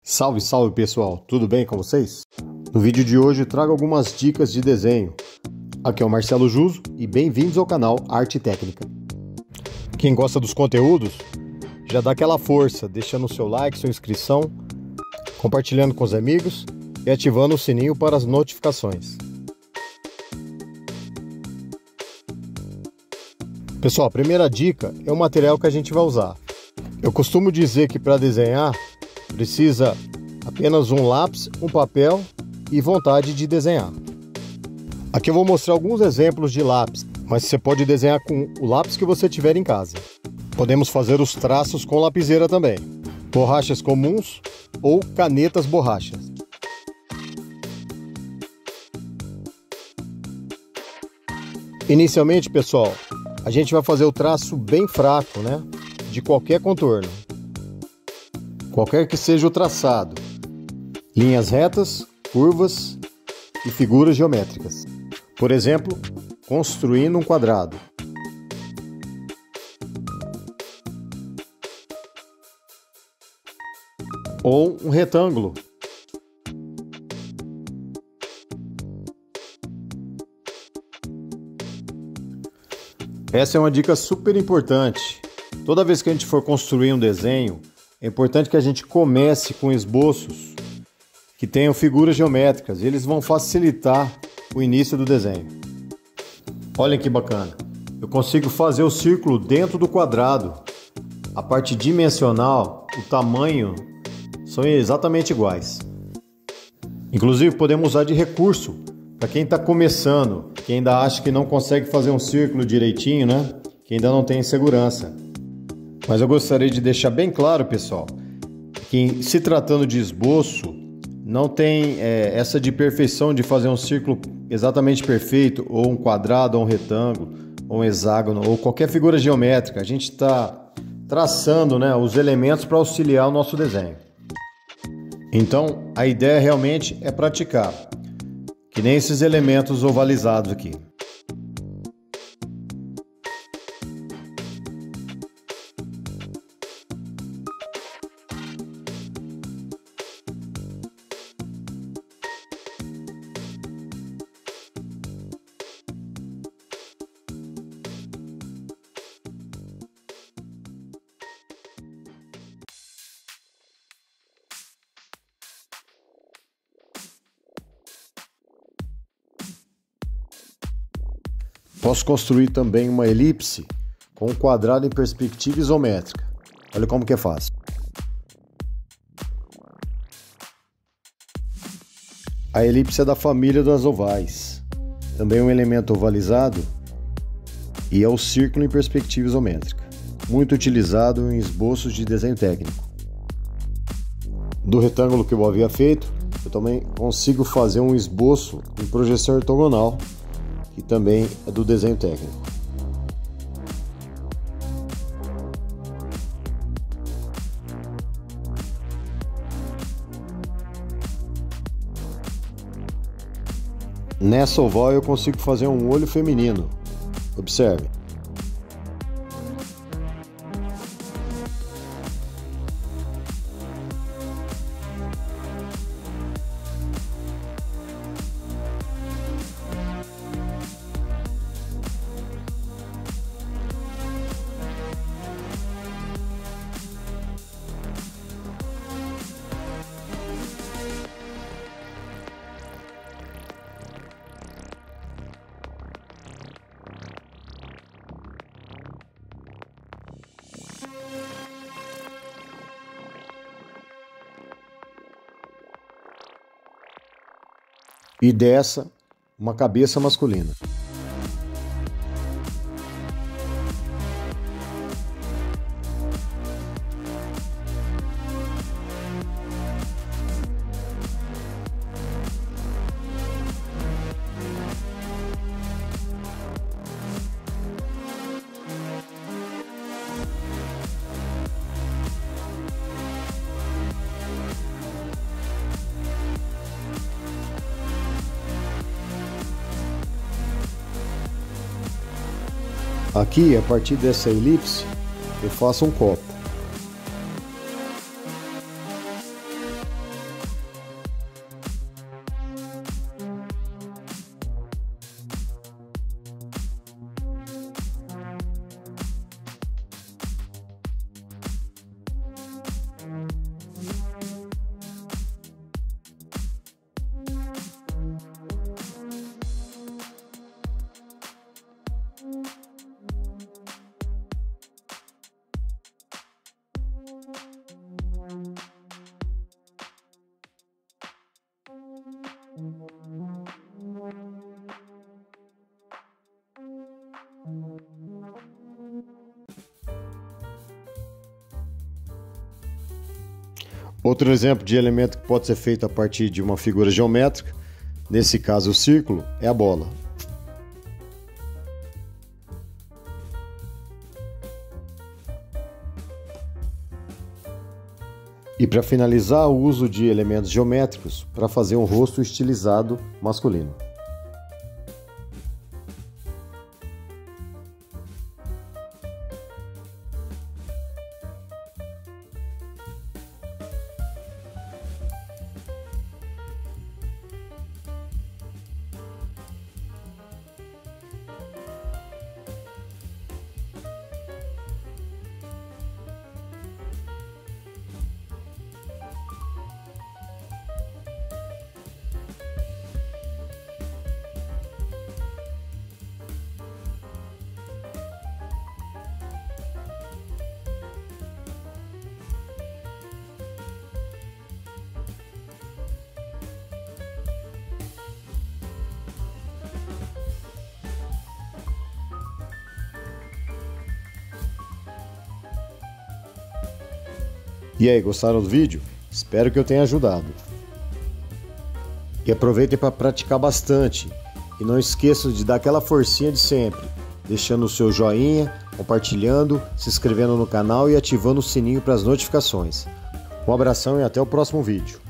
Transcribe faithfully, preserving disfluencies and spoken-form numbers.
Salve, salve pessoal, tudo bem com vocês? No vídeo de hoje eu trago algumas dicas de desenho. Aqui é o Marcelo Juso e bem-vindos ao canal Arte Técnica. Quem gosta dos conteúdos, já dá aquela força, deixando o seu like, sua inscrição, compartilhando com os amigos e ativando o sininho para as notificações. Pessoal, a primeira dica é o material que a gente vai usar. Eu costumo dizer que para desenhar precisa apenas um lápis, um papel e vontade de desenhar. Aqui eu vou mostrar alguns exemplos de lápis, mas você pode desenhar com o lápis que você tiver em casa. Podemos fazer os traços com lapiseira também, borrachas comuns ou canetas borrachas. Inicialmente, pessoal, a gente vai fazer o traço bem fraco, né, de qualquer contorno. Qualquer que seja o traçado, linhas retas, curvas e figuras geométricas. Por exemplo, construindo um quadrado. Ou um retângulo. Essa é uma dica super importante. Toda vez que a gente for construir um desenho, é importante que a gente comece com esboços que tenham figuras geométricas. Eles vão facilitar o início do desenho. Olhem que bacana. Eu consigo fazer o círculo dentro do quadrado. A parte dimensional, o tamanho, são exatamente iguais. Inclusive podemos usar de recurso para quem está começando, que ainda acha que não consegue fazer um círculo direitinho, né? Que ainda não tem segurança. Mas eu gostaria de deixar bem claro, pessoal, que se tratando de esboço, não tem é, essa de perfeição de fazer um círculo exatamente perfeito, ou um quadrado, ou um retângulo, ou um hexágono, ou qualquer figura geométrica. A gente está traçando, né, os elementos para auxiliar o nosso desenho. Então, a ideia realmente é praticar, que nem esses elementos ovalizados aqui. Posso construir também uma elipse com um quadrado em perspectiva isométrica. Olha como que é fácil. A elipse é da família das ovais. Também é um elemento ovalizado e é o círculo em perspectiva isométrica, muito utilizado em esboços de desenho técnico. Do retângulo que eu havia feito, eu também consigo fazer um esboço em projeção ortogonal, que também é do desenho técnico. Nessa oval eu consigo fazer um olho feminino. Observe. E dessa, uma cabeça masculina. Aqui, a partir dessa elipse, eu faço um copo. Outro exemplo de elemento que pode ser feito a partir de uma figura geométrica, nesse caso o círculo, é a bola. E para finalizar, o uso de elementos geométricos para fazer um rosto estilizado masculino. E aí, gostaram do vídeo? Espero que eu tenha ajudado. E aproveitem para praticar bastante. E não esqueçam de dar aquela forcinha de sempre, deixando o seu joinha, compartilhando, se inscrevendo no canal e ativando o sininho para as notificações. Um abração e até o próximo vídeo.